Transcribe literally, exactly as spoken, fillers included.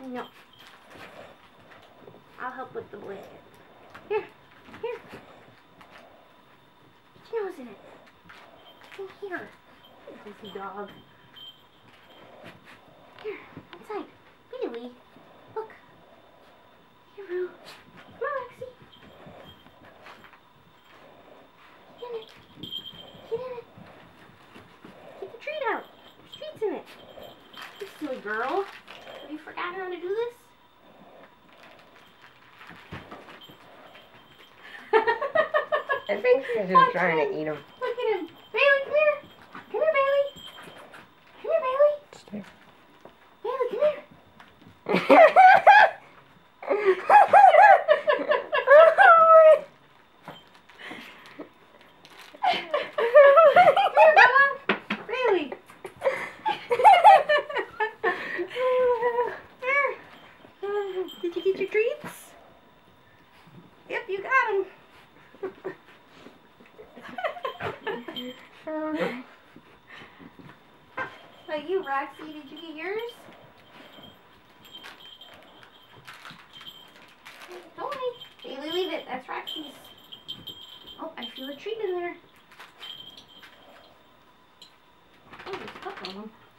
No. I'll help with the blanket. Here. Here. Get your nose in it. In here. Goofy dog. Here. Inside. Bailey. Look. Here, Roo. Come on, Rexy. Get in it. Get in it. Get the treat out. There's treats in it. You silly girl. Have you forgotten how to do this? I think she's just trying to eat him. Look at him. Bailey, come here. Come here, Bailey. Come here, Bailey. Stay. Bailey, come here. Here, Bella. Bailey. Here. Did you get your treats? Yep, you got them. Oh, you, Roxy, did you get yours? Don't worry. Bailey, leave it. That's Roxy's. Oh, I feel a treat in there. Oh, there's a couple of them.